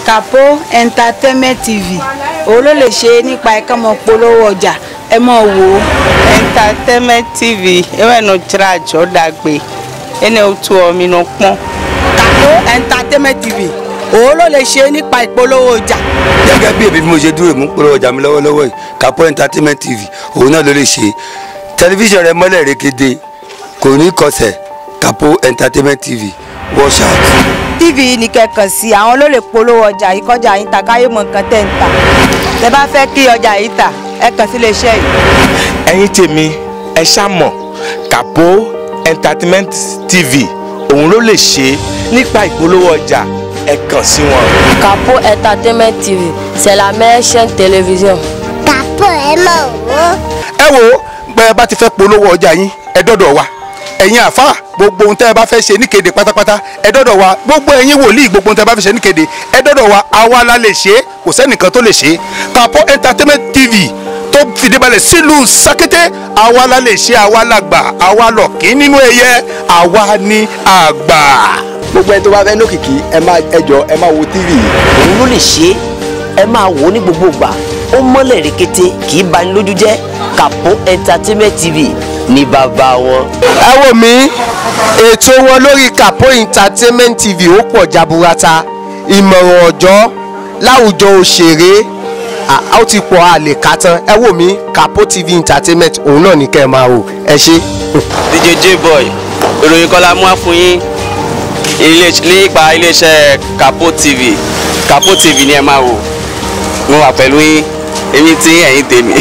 KAPO Entertainment TV òun ló lè ṣe nípa ẹ̀ka mọ̀ polówó ọjà ẹ mọ̀ wò. Entertainment TV ewé no charge ó dàgbé ẹni ó tú omi no pọ́n. KAPO Entertainment TV òun ló lè ṣe nípa ìpolówó ọjà. Gẹ́gẹ́ bí èmi mo ṣe dúró mú polówó ọjà mi lọ́wọ́lọ́wọ́ yìí KAPO Entertainment TV òun náà ló lè ṣe tẹlifíṣàn rẹ mọ́lẹ̀ rékété kò ní kọsẹ̀ KAPO Entertainment TV wash out. TV ní kẹ̀kàn sí àwọn ló lè polówó ọjà yìí kọjá yín ta káyé mọ̀ nǹkan tẹ́ ń tà tẹ́ bá fẹ́ kí ọjà yìí tà ẹ kàn sí iléeṣẹ́ yìí. Ẹ̀yin tèmi ẹ ṣàmọ̀ KAPO Entertainment TV òun ló lè ṣe nípa ìpolówó ọjà ẹ kàn sí wọn. KAPO Entertainment TV c'est la meilleure chaîne télévision. KAPO ẹ mọ̀ wọ́n. Ẹ wo bẹ́ẹ̀ bá ti fẹ́ polówó ọjà yín ẹ dọ́dọ̀ wa ẹ̀yin àfáà gbogbo ohun tẹ́ ẹ bá fẹ́ ṣe níkéde pátápátá ẹ dọ́dọ̀ wa gbogbo ẹ̀yin wòlíì gbogbo ohun tẹ́ ẹ bá fẹ́ ṣe níkéde ẹ dọ́dọ̀ wa àwa la lè ṣe kò sẹ́nìkan tó lè ṣe KAPO Entertainment TV tó fìdíbalẹ̀ sílùú Sakété àwa la lè ṣe àwa làgbà àwa lọ̀kín nínú ẹyẹ àwa ni àgbà. Gbogbo ẹni tó bá fẹ́ lókìkí ẹ máa wo TV. Òun ló lè ṣe ẹ máa wò ó ní gbogbo ìgbà ó mọ́lẹ̀ rékété kì í bani lójú jẹ́ KAPO Entertainment TV ní bàbá wọn. Ẹ wò mí ètò wọn lórí KAPO Entertainment TV ó pọ̀ jaburata ìmọ̀ràn ọ̀jọ́ láwùjọ òṣèré ó ti pọ̀ àlè kàtàn. Ẹ wò mí KAPO TV Entertainment òun náà ní kẹ́ ẹ máa wò ẹ ṣé. DJ Boy ìròyìn kan la mú wá fún yín nípa iléeṣẹ́ KAPO TV. KAPO TV ni ẹ máa wò mo wà pẹ̀lú yín èmi tí ẹ̀yin tèmi.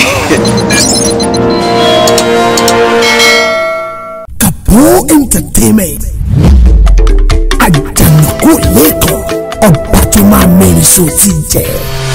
KAPO Entertainment àjànàkú lẹ́kọ̀ọ́ ọba tó máa mẹ́rin sọ ti jẹ́.